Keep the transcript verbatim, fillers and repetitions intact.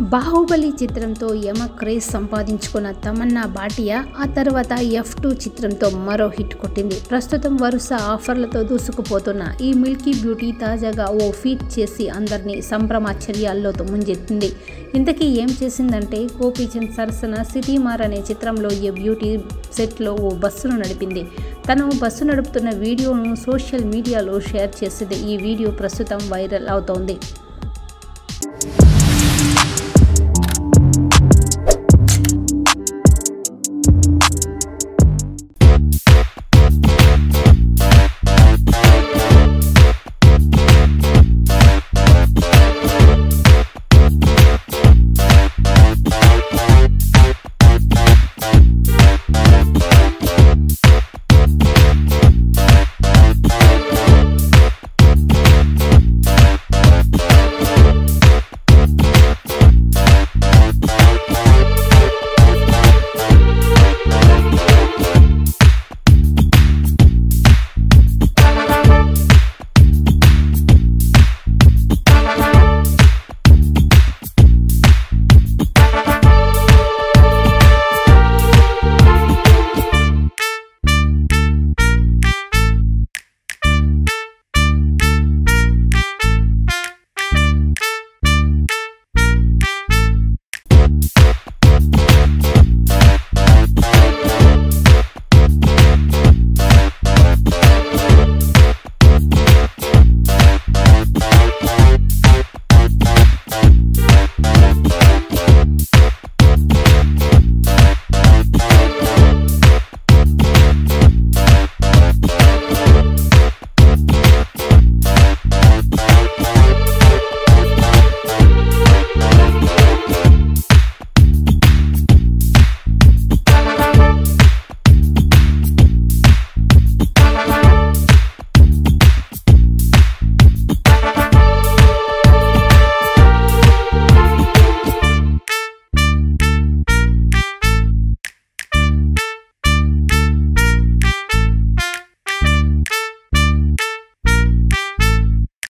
బాహుబలి చిత్రంతో యమ క్రేజ్ సంపాదించుకున్న తమన్నా భాటియా ఆ తర్వాత ఎఫ్ టూ చిత్రంతో మరో హిట్ కొట్టింది. ప్రస్తుతం వరుస ఆఫర్లతో దూసుకుపోతున్న ఈ మిల్కీ బ్యూటీ తాజాగా ఓ ఫీట్ చేసి అందరినీ సంభ్రమాశ్చర్యాల్లో ముంచెత్తింది. ఇంతకీ ఏం చేసిందంటే గోపీచంద్ సరసన సిటిమార్ అనే చిత్రంలో ఈ బ్యూటీ సెట్లో ఓ బస్సును నడిపింది. తను బస్సు నడుపుతున్న వీడియోను సోషల్ మీడియాలో షేర్ చేసింది. ఈ వీడియో ప్రస్తుతం వైరల్ అవుతోంది.